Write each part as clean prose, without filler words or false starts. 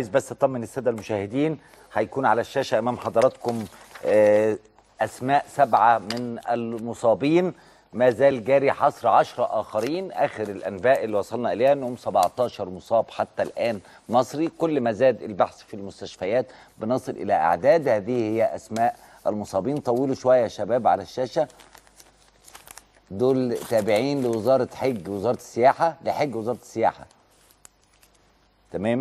عايز بس اطمن الساده المشاهدين، هيكون على الشاشه امام حضراتكم اسماء 7 من المصابين، ما زال جاري حصر 10 اخرين. اخر الانباء اللي وصلنا اليها انهم 17 مصاب حتى الان مصري. كل ما زاد البحث في المستشفيات بنصل الى اعداد. هذه هي اسماء المصابين. طولوا شويه يا شباب على الشاشه. دول تابعين لوزاره حج وزاره السياحه، لحج وزاره السياحه. تمام.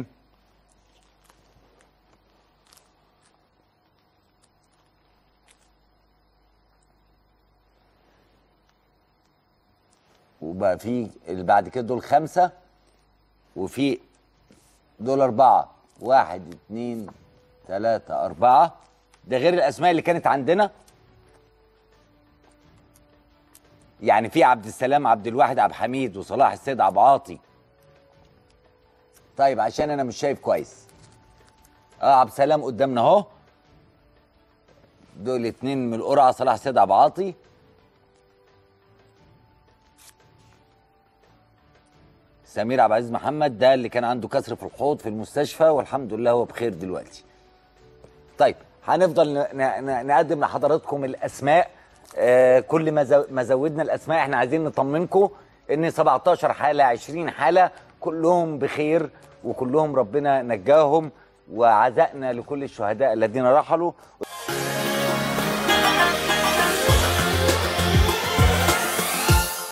وبقى في اللي بعد كده دول 5، وفي دول 4. 1 2 3 4. ده غير الاسماء اللي كانت عندنا. يعني في عبد السلام عبد الواحد عبد الحميد وصلاح السيد عبد العاطي. طيب عشان انا مش شايف كويس. عبد السلام قدامنا اهو. دول 2 من القرعه، صلاح السيد عبد العاطي. سمير عبد العزيز محمد ده اللي كان عنده كسر في الحوض في المستشفى، والحمد لله هو بخير دلوقتي. طيب هنفضل نقدم لحضراتكم الاسماء. كل ما زودنا الاسماء احنا عايزين نطمنكم ان 17 حاله 20 حاله كلهم بخير، وكلهم ربنا نجاهم، وعزائنا لكل الشهداء الذين رحلوا.